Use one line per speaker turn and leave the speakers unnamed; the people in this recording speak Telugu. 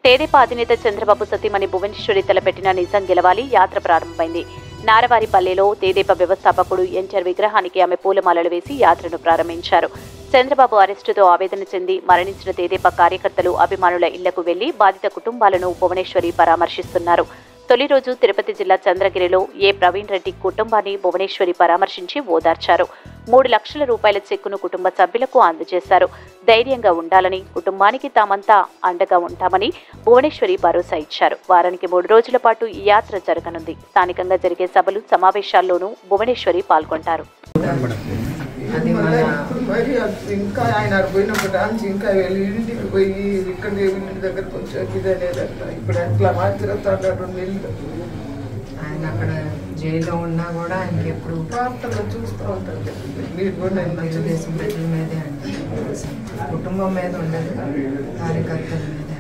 తెదేపా అధినేత చంద్రబాబు సతీమణి భువనేశ్వరి తలపెట్టిన నిజం గెలవాలి యాత్ర ప్రారంభమైంది. నారవారిపల్లెలో తెదేపా వ్యవస్థాపకుడు ఎన్టీఆర్ విగ్రహానికి ఆమె పూలమాలలు వేసి యాత్రను ప్రారంభించారు. చంద్రబాబు అరెస్టుతో ఆవేదన చెంది మరణించిన తెదేపా కార్యకర్తలు, అభిమానుల ఇళ్లకు వెళ్లి బాధిత కుటుంబాలను భువనేశ్వరి పరామర్శిస్తున్నారు. తొలి రోజు తిరుపతి జిల్లా చంద్రగిరిలో ప్రవీణ్ రెడ్డి కుటుంబాన్ని భువనేశ్వరి పరామర్శించి ఓదార్చారు. 3 లక్షల రూపాయల చెక్కును కుటుంబ సభ్యులకు అందజేశారు. ధైర్యంగా ఉండాలని, కుటుంబానికి తామంతా అండగా ఉంటామని భువనేశ్వరి భరోసా ఇచ్చారు. వారానికి 3 రోజుల పాటు ఈ యాత్ర జరగనుంది. స్థానికంగా జరిగే సభలు, సమావేశాల్లోనూ భువనేశ్వరి పాల్గొంటారు.
ఇంకా ఆయన పోయినప్పుడు డాన్స్ ఇంకా ఇంటికి పోయి ఇక్కడ ఇంటి దగ్గరకు వచ్చాక ఇదనేదట. ఇప్పుడు ఎట్లా మార్చిరతాడు 2 నెలలు.
ఆయన అక్కడ జైల్లో ఉన్నా కూడా ఆయనకి ఎప్పుడు
వార్తల్లో చూస్తూ ఉంటారు. మీరు కూడా
తెలుగుదేశం ప్రజల మీదే అంటే కుటుంబం మీద ఉండదు, కార్యకర్తల మీద